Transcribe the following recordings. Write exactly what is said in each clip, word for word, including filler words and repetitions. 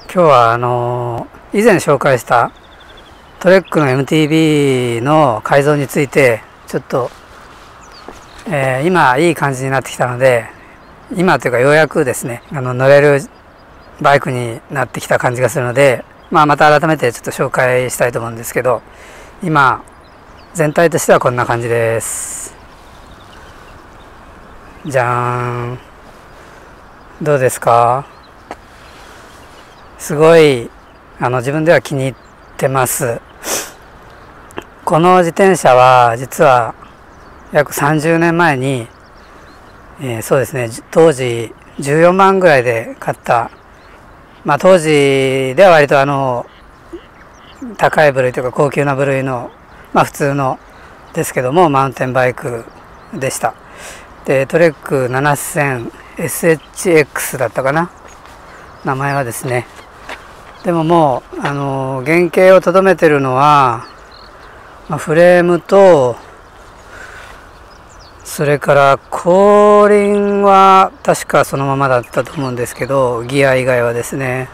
今日はあの以前紹介したトレックの エムティービー の改造についてちょっと、えー、今いい感じになってきたので、今というかようやくですねあの乗れるバイクになってきた感じがするので、まあ、また改めてちょっと紹介したいと思うんですけど、今全体としてはこんな感じです。じゃーん、どうですか？すごいあの自分では気に入ってます。この自転車は実は約さんじゅうねんまえに、えー、そうですね当時じゅうよんまんぐらいで買った、まあ当時では割とあの高い部類というか高級な部類の、まあ普通のですけどもマウンテンバイクでした。でトレック ななせんエスエイチエックス だったかな、名前はですね。でももうあの原型をとどめてるのは、まあ、フレームとそれから後輪は確かそのままだったと思うんですけど、ギア以外はですね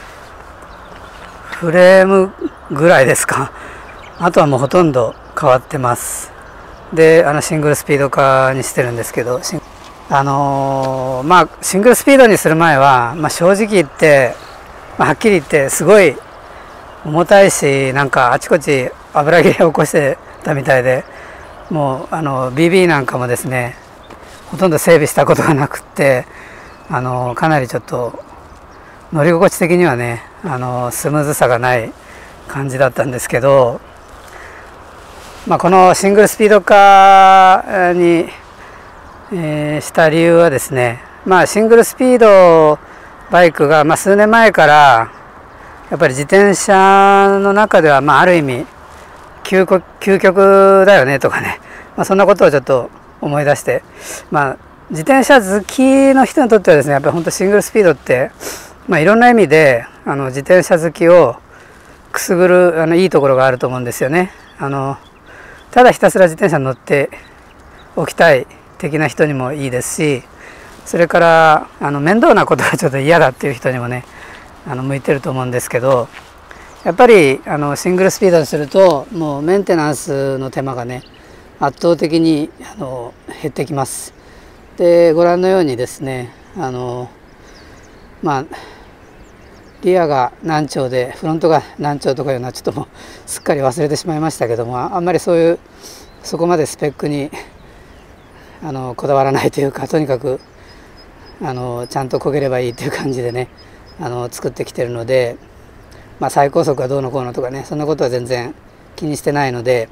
フレームぐらいですか。あとはもうほとんど変わってます。であのシングルスピード化にしてるんですけど、あのー、まあシングルスピードにする前は、まあ、正直言ってはっきり言ってすごい重たいし、なんかあちこち油切れを起こしてたみたいで、もうあの ビービー なんかもですねほとんど整備したことがなくって、あのかなりちょっと乗り心地的にはねあのスムーズさがない感じだったんですけど、まあ、このシングルスピード化に、えー、した理由はですね、まあ、シングルスピードバイクが、まあ、数年前からやっぱり自転車の中では、まあ、ある意味究極、究極だよねとかね、まあ、そんなことをちょっと思い出して、まあ、自転車好きの人にとってはですねやっぱり本当シングルスピードって、まあ、いろんな意味であの自転車好きをくすぐるあのいいところがあると思うんですよね。あのただひたすら自転車に乗っておきたい的な人にもいいですし、それからあの面倒なことがちょっと嫌だっていう人にもねあの向いてると思うんですけど、やっぱりあのシングルスピードにするともうメンテナンスの手間がね圧倒的にあの減ってきます。でご覧のようにですねあのまあリアが何丁でフロントが何丁とかいうのはちょっともうすっかり忘れてしまいましたけども、あんまりそういうそこまでスペックにあのこだわらないというか、とにかくあのちゃんと漕げればいいという感じでねあの作ってきてるので、まあ、最高速がどうのこうのとかねそんなことは全然気にしてないので、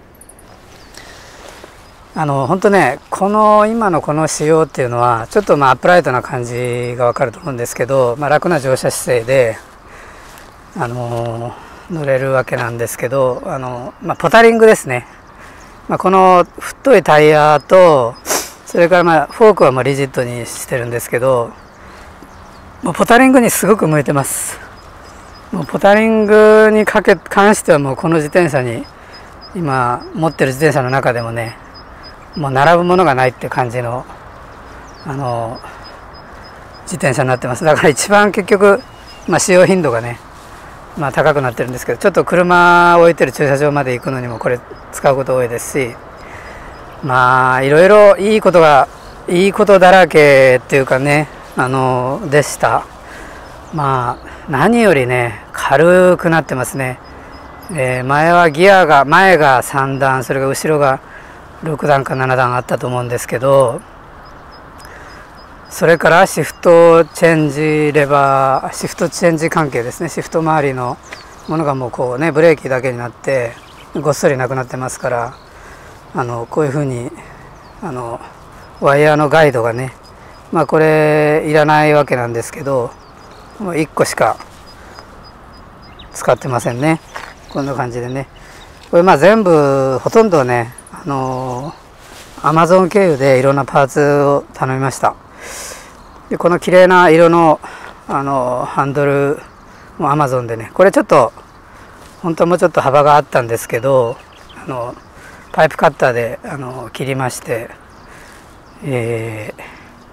あの本当ねこの今のこの仕様っていうのはちょっとまあアップライトな感じが分かると思うんですけど、まあ、楽な乗車姿勢であの乗れるわけなんですけど、あの、まあ、ポタリングですね、まあ、この太いタイヤとそれからまあフォークはもうリジットにしてるんですけど、もうポタリングにすごく向いてます。もうポタリングにかけ関してはもうこの自転車に今持ってる自転車の中でもねもう並ぶものがないって感じのあの自転車になってます。だから一番結局、まあ、使用頻度がね、まあ、高くなってるんですけど、ちょっと車を置いてる駐車場まで行くのにもこれ使うこと多いですし、まあいろいろいいことがいいことだらけっていうかねあのでした。まあ何よりね軽くなってますね。えー、前はギアが前がさんだん、それが後ろがろくだんかななだんあったと思うんですけど、それからシフトチェンジレバーシフトチェンジ関係ですね、シフト周りのものがもうこうねブレーキだけになってごっそりなくなってますから、あのこういうふうにあのワイヤーのガイドがね、まあこれいらないわけなんですけど、もういっこしか使ってませんね。こんな感じでね、これまあ全部ほとんどねあのアマゾン経由でいろんなパーツを頼みました。でこの綺麗な色のあのハンドルもアマゾンでね、これちょっと本当はもうちょっと幅があったんですけど、あのパイプカッターであの切りまして、え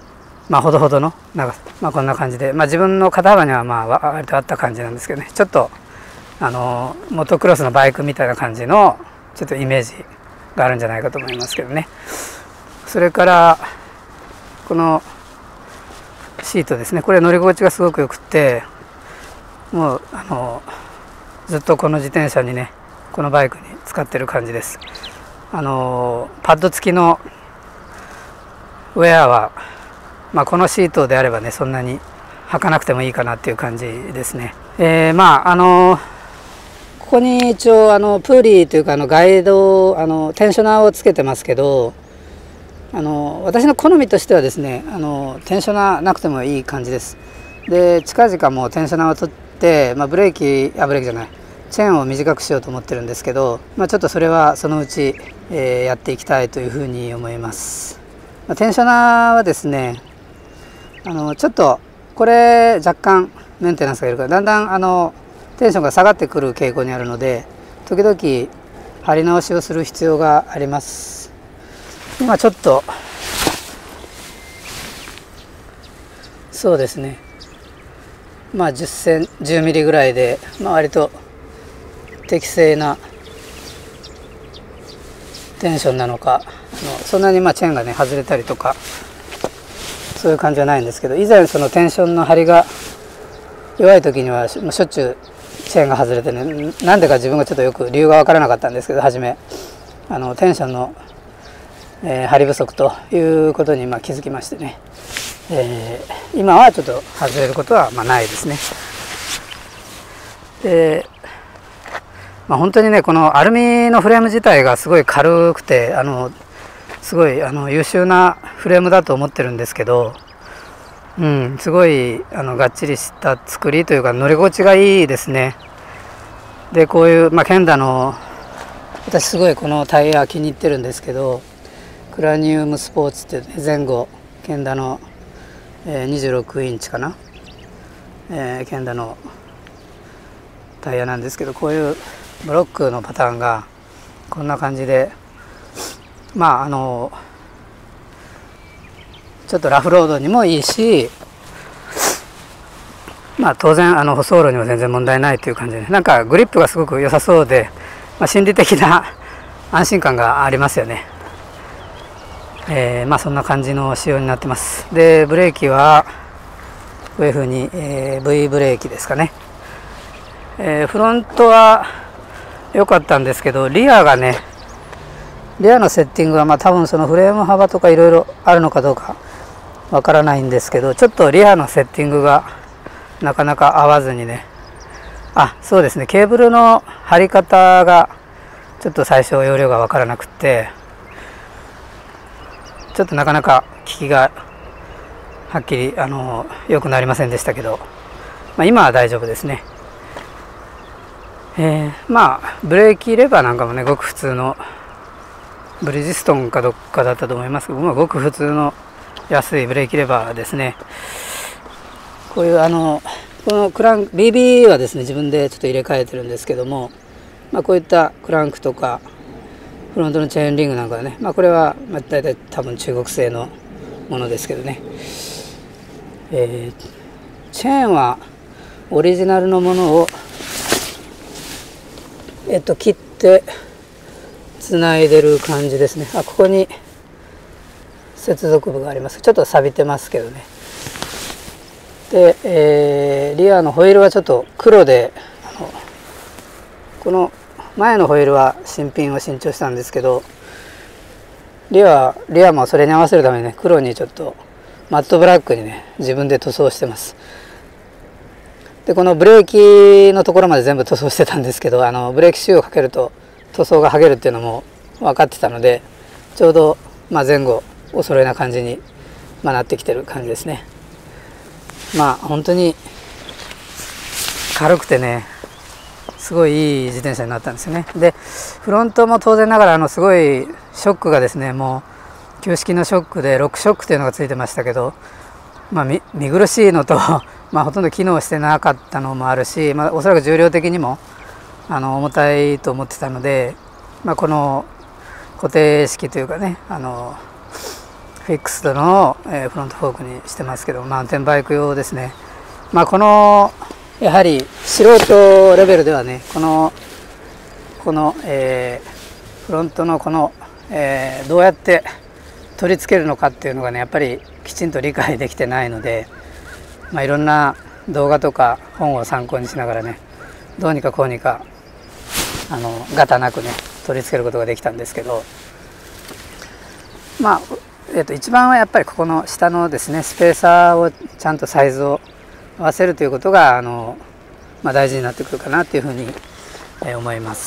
まあほどほどの長さ、まあ、こんな感じで、まあ、自分の肩幅にはまあ割とあった感じなんですけどね、ちょっとあのモトクロスのバイクみたいな感じのちょっとイメージがあるんじゃないかと思いますけどね。それからこのシートですね、これ乗り心地がすごくよくって、もうあのずっとこの自転車にね、このバイクに使ってる感じです。あのパッド付きのウェアは、まあ、このシートであればね、そんなに履かなくてもいいかなっていう感じですね。えー、まああのここに一応あのプーリーというかあのガイド、あのテンショナーをつけてますけど、あの私の好みとしてはですね、あのテンショナーなくてもいい感じです。で近々もうテンショナーを取って、まあ、ブレーキあブレーキじゃないチェーンを短くしようと思ってるんですけど、まあ、ちょっとそれはそのうち、えー、やっていきたいというふうに思います。まあ、テンショナーはですね、あのちょっとこれ若干メンテナンスがいるからだんだんあのテンションが下がってくる傾向にあるので、時々張り直しをする必要があります。今ちょっとそうですね、まあじゅっセンチじゅうミリぐらいで、まあ、割と適正なテンションなのか、あのそんなにまあチェーンがね外れたりとかそういう感じはないんですけど、以前そのテンションの張りが弱い時にはしょっちゅうチェーンが外れてね、なんでか自分がちょっとよく理由が分からなかったんですけど、初めあのテンションの、えー、張り不足ということにまあ気づきましてね、えー、今はちょっと外れることはまあないですね。でまあ、本当にね、このアルミのフレーム自体がすごい軽くて、あのすごいあの優秀なフレームだと思ってるんですけど、うん、すごいあのがっちりした作りというか乗り心地がいいですね。でこういう、まあ、ケンダの私すごいこのタイヤ気に入ってるんですけど、クラニウムスポーツって、ね、前後ケンダの、えー、にじゅうろくインチかな、えー、ケンダのタイヤなんですけど、こういうブロックのパターンがこんな感じで、まああのちょっとラフロードにもいいし、まあ当然あの舗装路にも全然問題ないという感じで、なんかグリップがすごく良さそうで、まあ、心理的な安心感がありますよね。えー、まあそんな感じの仕様になってます。でブレーキはこういうふうに、えー、V ブレーキですかね。えー、フロントは良かったんですけど、リアがね、リアのセッティングはまあ多分そのフレーム幅とかいろいろあるのかどうかわからないんですけど、ちょっとリアのセッティングがなかなか合わずにね、あ、そうですね、ケーブルの張り方がちょっと最初容量がわからなくて、ちょっとなかなか効きがはっきりあの良くなりませんでしたけど、まあ、今は大丈夫ですね。えー、まあブレーキレバーなんかもね、ごく普通のブリヂストンかどっかだったと思いますけど、まあ、ごく普通の安いブレーキレバーですね。こういうあのこのクランク ビービー はですね、自分でちょっと入れ替えてるんですけども、まあ、こういったクランクとかフロントのチェーンリングなんかはね、まあ、これはまあ大体多分中国製のものですけどね、えー、チェーンはオリジナルのものをえっと切ってつないでる感じですね。あ、ここに接続部があります。ちょっと錆びてますけどね。で、えー、リアのホイールはちょっと黒で、あのこの前のホイールは新品を新調したんですけど、リアリアもそれに合わせるためにね、黒にちょっとマットブラックにね自分で塗装してます。でこのブレーキのところまで全部塗装してたんですけど、あのブレーキシューをかけると塗装が剥げるっていうのも分かってたので、ちょうど、まあ、前後お揃いな感じに、まあ、なってきてる感じですね。まあ本当に軽くてね、すごいいい自転車になったんですよね。でフロントも当然ながらあのすごいショックがですね、もう旧式のショックでロックショックというのがついてましたけど、まあ、見, 見苦しいのとまあほとんど機能してなかったのもあるし、まあ、おそらく重量的にもあの重たいと思ってたので、まあ、この固定式というかね、あのフィックスドの、えー、フロントフォークにしてますけど、マウンテンバイク用ですね。まあこのやはり素人レベルではね、このこの、えー、フロントのこの、えー、どうやって取り付けるのかっていうのがね、やっぱりきちんと理解できてないので、まあ、いろんな動画とか本を参考にしながらね、どうにかこうにかあのガタなくね取り付けることができたんですけど、まあ、えー、と一番はやっぱりここの下のですねスペーサーをちゃんとサイズを合わせるということがあの、まあ、大事になってくるかなというふうに、えー、思います。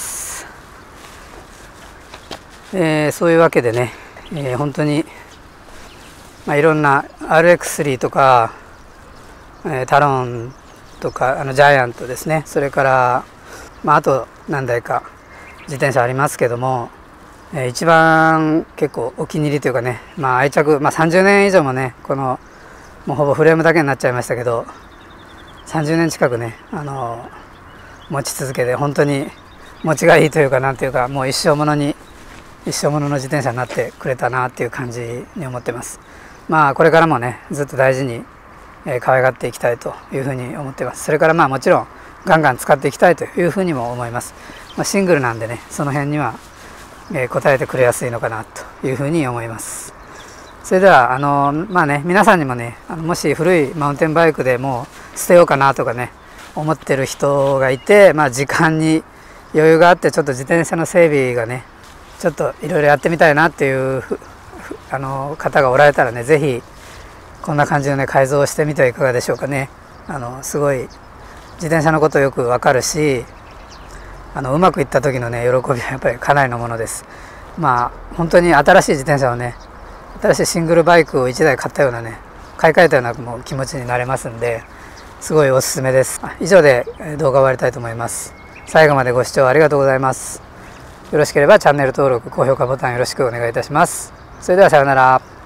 えー、そういうわけでね、えー、本当に、まあ、いろんな アールエックススリー とか、えー、タロンとかあのジャイアントですね、それから、まあ、あと何台か自転車ありますけども、えー、一番結構お気に入りというかね、まあ、愛着、まあ、さんじゅうねん以上もねこのもうほぼフレームだけになっちゃいましたけど、さんじゅうねん近くね、あのー、持ち続けて本当に持ちがいいというか、なんていうか、もう一生ものに一生ものの自転車になってくれたなっていう感じに思ってます。まあこれからもねずっと大事に、えー、可愛がっていきたいというふうに思ってます。それからまあもちろんガンガン使っていきたいというふうにも思います。まあ、シングルなんでね、その辺には、えー、答えてくれやすいのかなというふうに思います。それではあのまあね、皆さんにもね、あのもし古いマウンテンバイクでもう捨てようかなとかね思ってる人がいて、まあ、時間に余裕があってちょっと自転車の整備がねちょっといろいろやってみたいなっていうあの方がおられたらね、ぜひこんな感じのね改造をしてみてはいかがでしょうかね。あのすごい自転車のことよくわかるし、あのうまくいった時のね喜びはやっぱりかなりのものです。まあ本当に新しい自転車をね、新しいシングルバイクをいちだい買ったようなね、買い替えたようなもう気持ちになれますんで、すごいおすすめです。以上で動画を終わりたいと思います。最後までご視聴ありがとうございます。よろしければチャンネル登録、高評価ボタンよろしくお願いいたします。それではさようなら。